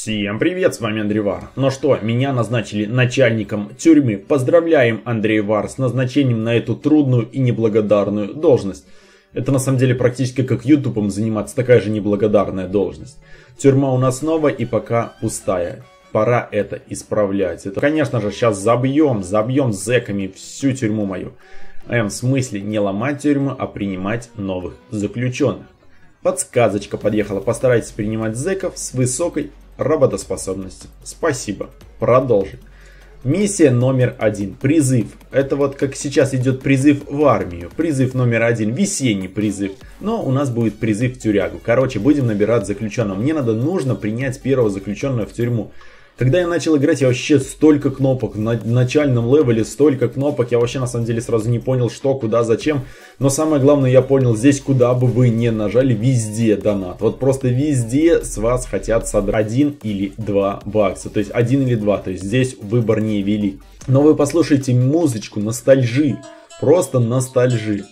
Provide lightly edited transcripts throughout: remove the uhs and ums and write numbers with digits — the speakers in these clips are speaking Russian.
Всем привет, с вами Андрей Вар. Ну что, меня назначили начальником тюрьмы. Поздравляем, Андрей Вар, с назначением на эту трудную и неблагодарную должность. Это на самом деле практически как ютубом заниматься, такая же неблагодарная должность. Тюрьма у нас новая и пока пустая. Пора это исправлять. Это, конечно же, сейчас забьем зэками всю тюрьму мою. В смысле не ломать тюрьму, а принимать новых заключенных. Подсказочка подъехала. Постарайтесь принимать зэков с высокой работоспособностью. Спасибо. Продолжим. Миссия номер 1. Призыв. Это вот как сейчас идет призыв в армию. Призыв номер 1. Весенний призыв. Но у нас будет призыв в тюрягу. Короче, будем набирать заключенного. Мне нужно принять первого заключенного в тюрьму. Когда я начал играть, я вообще столько кнопок, на начальном левеле столько кнопок, я вообще на самом деле сразу не понял, что, куда, зачем. Но самое главное, я понял, здесь куда бы вы ни нажали, везде донат. Вот просто везде с вас хотят содрать 1 или 2 бакса, то есть 1 или 2, то есть здесь выбор не велик. Но вы послушайте музычку, ностальжи, просто ностальжи.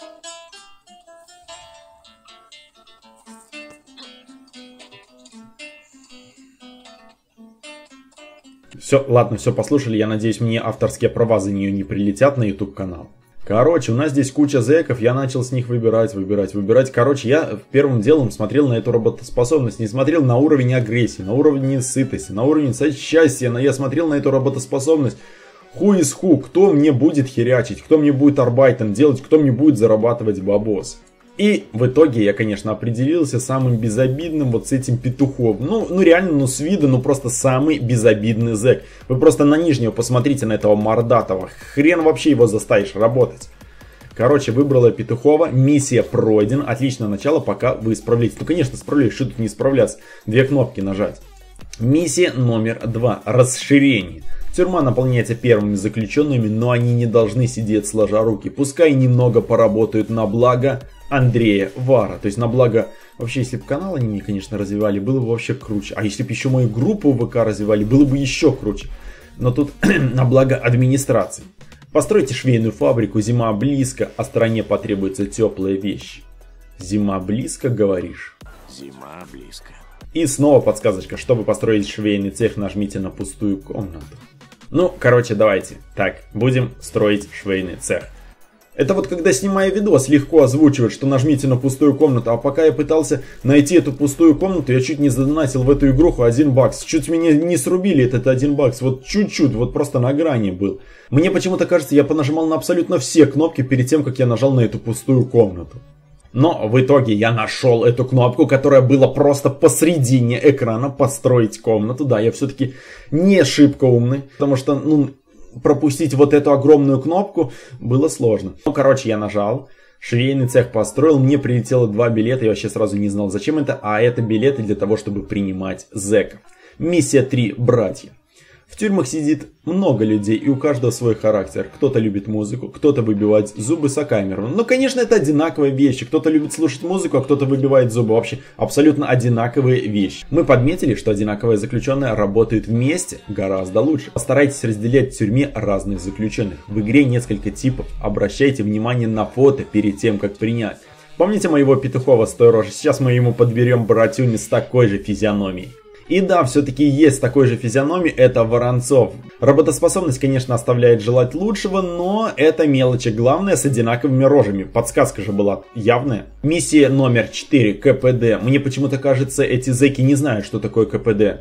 Все, ладно, все послушали, я надеюсь, мне авторские права за нее не прилетят на YouTube канал. Короче, у нас здесь куча зэков, я начал с них выбирать. Короче, я первым делом смотрел на эту работоспособность, не смотрел на уровень агрессии, на уровень сытости, на уровень счастья, но я смотрел на эту работоспособность. Who is who, кто мне будет херячить, кто мне будет арбайтом делать, кто мне будет зарабатывать бабос. И в итоге я, конечно, определился самым безобидным вот с этим петухом. Ну реально, с виду, просто самый безобидный зэк. Вы просто на нижнего посмотрите, на этого мордатого. Хрен вообще его заставишь работать. Короче, выбрала петухова. Миссия пройдена. Отличное начало, пока вы справляетесь. Ну, конечно, справляюсь, что тут не справляться. 2 кнопки нажать. Миссия номер 2. Расширение. Тюрьма наполняется первыми заключенными, но они не должны сидеть сложа руки. Пускай немного поработают на благо Андрея Вара. То есть на благо... Вообще, если бы канал они мне, конечно, развивали, было бы вообще круче. А если бы еще мою группу ВК развивали, было бы еще круче. Но тут на благо администрации. Постройте швейную фабрику, зима близко, а стране потребуются теплые вещи. Зима близко, говоришь? Зима близко. И снова подсказочка. Чтобы построить швейный цех, нажмите на пустую комнату. Ну, короче, давайте. Так, будем строить швейный цех. Это вот когда, снимая видос, легко озвучивать, что нажмите на пустую комнату. А пока я пытался найти эту пустую комнату, я чуть не задонатил в эту игруху 1 бакс. Чуть меня не срубили этот 1 бакс. Вот чуть-чуть, вот просто на грани был. Мне почему-то кажется, я понажимал на абсолютно все кнопки перед тем, как я нажал на эту пустую комнату. Но в итоге я нашел эту кнопку, которая была просто посредине экрана. Построить комнату. Да, я все-таки не шибко умный. Потому что, пропустить вот эту огромную кнопку было сложно. Ну, короче, я нажал. Швейный цех построил. Мне прилетело 2 билета. Я вообще сразу не знал, зачем это. А это билеты для того, чтобы принимать зэков. Миссия 3. Братья. В тюрьмах сидит много людей, и у каждого свой характер. Кто-то любит музыку, кто-то выбивает зубы сокамером. Ну, конечно, это одинаковые вещи. Кто-то любит слушать музыку, а кто-то выбивает зубы. Вообще, абсолютно одинаковые вещи. Мы подметили, что одинаковые заключенные работают вместе гораздо лучше. Постарайтесь разделять в тюрьме разных заключенных. В игре несколько типов. Обращайте внимание на фото перед тем, как принять. Помните моего петухова с той рожей? Сейчас мы ему подберем братюни с такой же физиономией. И да, все-таки есть такой же физиономии, это Воронцов. Работоспособность, конечно, оставляет желать лучшего, но это мелочи. Главное, с одинаковыми рожами. Подсказка же была явная. Миссия номер 4. КПД. Мне почему-то кажется, эти зэки не знают, что такое КПД.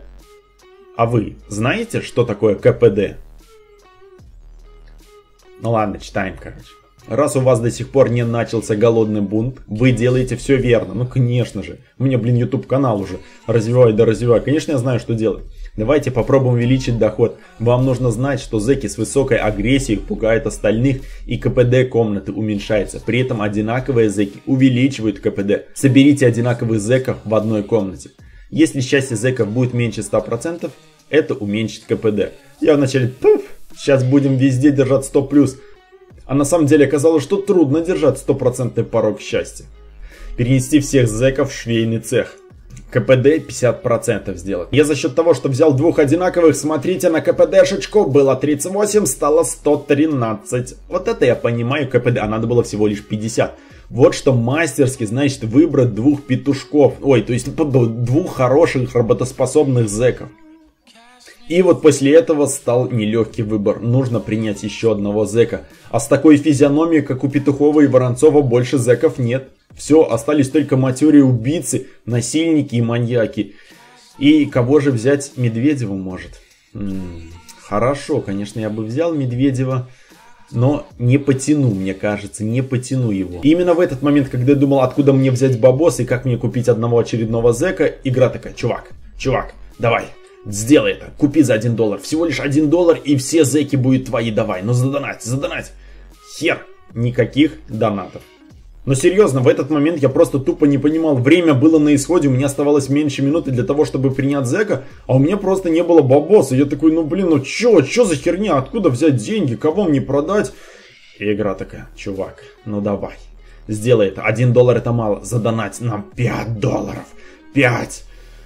А вы знаете, что такое КПД? Ну ладно, читаем, короче. Раз у вас до сих пор не начался голодный бунт, вы делаете все верно. Ну, конечно же. У меня, YouTube канал уже развиваю да развиваю. Конечно, я знаю, что делать. Давайте попробуем увеличить доход. Вам нужно знать, что зэки с высокой агрессией пугают остальных, и КПД комнаты уменьшается. При этом одинаковые зэки увеличивают КПД. Соберите одинаковых зэков в одной комнате. Если счастье зэков будет меньше 100%, это уменьшит КПД. Я вначале, сейчас будем везде держать 100+. А на самом деле оказалось, что трудно держать 100% порог счастья. Перенести всех зэков в швейный цех. КПД 50% сделать. Я за счет того, что взял 2 одинаковых, смотрите на КПДшечку, было 38, стало 113. Вот это я понимаю КПД, а надо было всего лишь 50. Вот что мастерски, значит, выбрать двух петушков. Ой, то есть двух хороших работоспособных зэков. И вот после этого стал нелегкий выбор. Нужно принять еще одного зэка. А с такой физиономией, как у Петухова и Воронцова, больше зэков нет. Все, остались только матерые убийцы, насильники и маньяки. И кого же взять? Медведева, может? Хорошо, конечно, я бы взял Медведева. Но не потяну, мне кажется, не потяну его. И именно в этот момент, когда я думал, откуда мне взять бабос и как мне купить одного очередного зэка, игра такая: чувак, давай. Сделай это, купи за $1, всего лишь $1, и все зэки будут твои, давай, ну задонать. Хер, никаких донатов. Но серьезно, в этот момент я просто тупо не понимал, время было на исходе, у меня оставалось меньше минуты для того, чтобы принять зэка, а у меня просто не было бабоса. Я такой, ну чё за херня, откуда взять деньги, кого мне продать? И игра такая: чувак, ну давай, сделай это, $1 это мало, задонать нам $5, 5.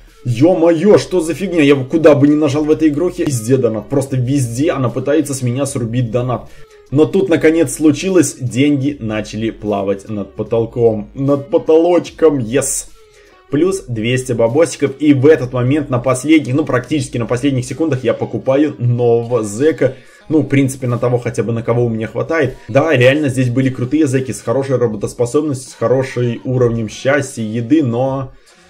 Ё-моё, что за фигня? Я куда бы ни нажал в этой игрухе, везде донат. Просто везде она пытается с меня срубить донат. Но тут наконец случилось, деньги начали плавать над потолком. Над потолочком, yes! Плюс 200 бабосиков. И в этот момент на последних, практически на последних секундах я покупаю нового зэка. В принципе, на того хотя бы, на кого у меня хватает. Да, реально здесь были крутые зэки с хорошей работоспособностью, с хорошим уровнем счастья, еды, но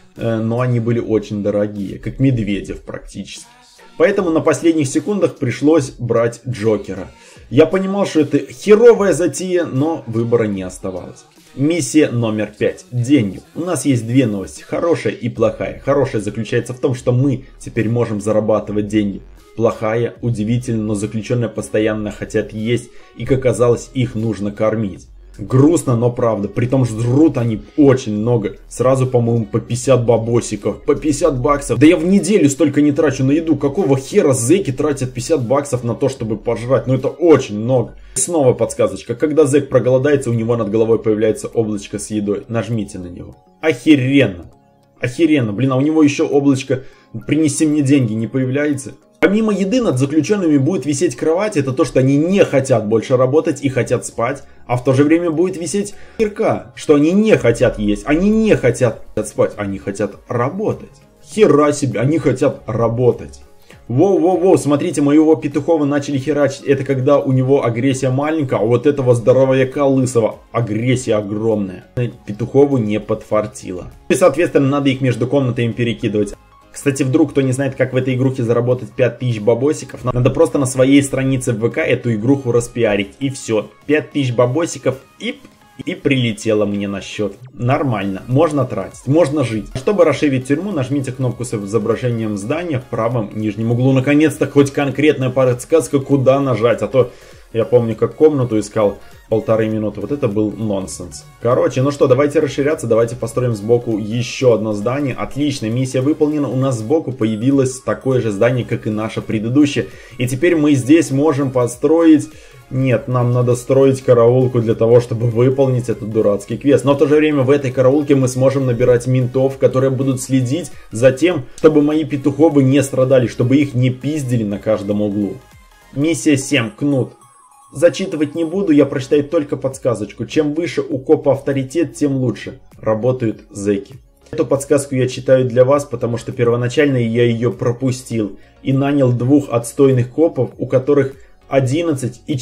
они были очень дорогие, как Медведев практически. Поэтому на последних секундах пришлось брать Джокера. Я понимал, что это херовая затея, но выбора не оставалось. Миссия номер 5. Деньги. У нас есть две новости, хорошая и плохая. Хорошая заключается в том, что мы теперь можем зарабатывать деньги. Плохая, удивительно, но заключенные постоянно хотят есть, и, как оказалось, их нужно кормить. Грустно, но правда. Притом жрут они очень много. Сразу, по-моему, по 50 бабосиков. По 50 баксов. Да я в неделю столько не трачу на еду. Какого хера зэки тратят 50 баксов на то, чтобы пожрать? Это очень много. Снова подсказочка. Когда зэк проголодается, у него над головой появляется облачко с едой. Нажмите на него. Охеренно. Охеренно. Блин, а у него еще облачко «принеси мне деньги» не появляется? Помимо еды над заключенными будет висеть кровать, это то, что они не хотят больше работать и хотят спать. А в то же время будет висеть кирка, что они не хотят есть, они не хотят спать, они хотят работать. Хера себе, они хотят работать. Воу, смотрите, моего Петухова начали херачить. Это когда у него агрессия маленькая, а вот этого здоровяка лысого агрессия огромная. Петухову не подфартило. И, соответственно, надо их между комнатами перекидывать. Кстати, вдруг кто не знает, как в этой игрухе заработать 5000 бабосиков, надо просто на своей странице в ВК эту игруху распиарить. И все. 5000 бабосиков и прилетело мне на счет. Нормально. Можно тратить. Можно жить. Чтобы расширить тюрьму, нажмите кнопку с изображением здания в правом нижнем углу. Наконец-то хоть конкретная подсказка, куда нажать. А то я помню, как комнату искал 1,5 минуты. Вот это был нонсенс. Короче, ну что, давайте расширяться. Давайте построим сбоку еще одно здание. Отлично, миссия выполнена. У нас сбоку появилось такое же здание, как и наше предыдущее. И теперь мы здесь можем построить... Нет, нам надо строить караулку для того, чтобы выполнить этот дурацкий квест. Но в то же время в этой караулке мы сможем набирать ментов, которые будут следить за тем, чтобы мои Петуховы не страдали, чтобы их не пиздили на каждом углу. Миссия 7. Кнут. Зачитывать не буду, я прочитаю только подсказочку. Чем выше у копа авторитет, тем лучше. Работают зэки. Эту подсказку я читаю для вас, потому что первоначально я ее пропустил. И нанял двух отстойных копов, у которых 11 и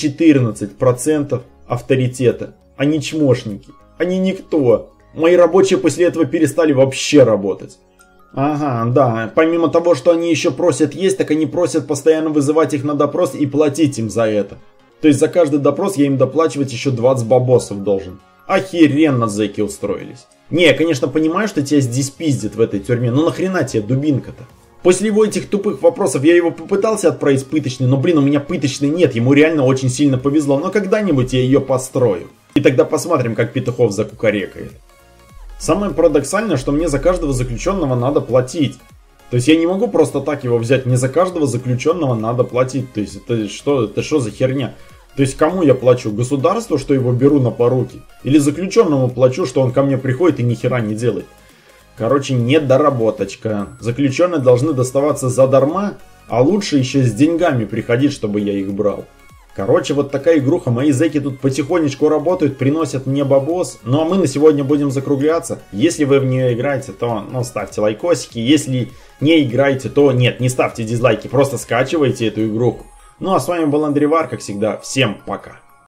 14% авторитета. Они чмошники. Они никто. Мои рабочие после этого перестали вообще работать. Ага, да. Помимо того, что они еще просят есть, так они просят постоянно вызывать их на допрос и платить им за это. То есть за каждый допрос я им доплачивать еще 20 бабосов должен. Охеренно зэки устроились. Не, я, конечно, понимаю, что тебя здесь пиздят в этой тюрьме, но нахрена тебе дубинка-то? После его этих тупых вопросов я его попытался отправить пыточный, но, блин, у меня пыточной нет, ему реально очень сильно повезло, но когда-нибудь я ее построю. И тогда посмотрим, как Петухов закукарекает. Самое парадоксальное, что мне за каждого заключенного надо платить. То есть я не могу просто так его взять, мне за каждого заключенного надо платить. То есть это что за херня? То есть кому я плачу? Государству, что его беру на поруки? Или заключенному плачу, что он ко мне приходит и ни хера не делает? Короче, недоработочка. Заключенные должны доставаться задарма, а лучше еще с деньгами приходить, чтобы я их брал. Короче, вот такая игруха. Мои зэки тут потихонечку работают, приносят мне бабос. Ну а мы на сегодня будем закругляться. Если вы в нее играете, то ставьте лайкосики. Если не играете, то нет, не ставьте дизлайки. Просто скачивайте эту игруху. Ну а с вами был Андрей Вар, как всегда. Всем пока.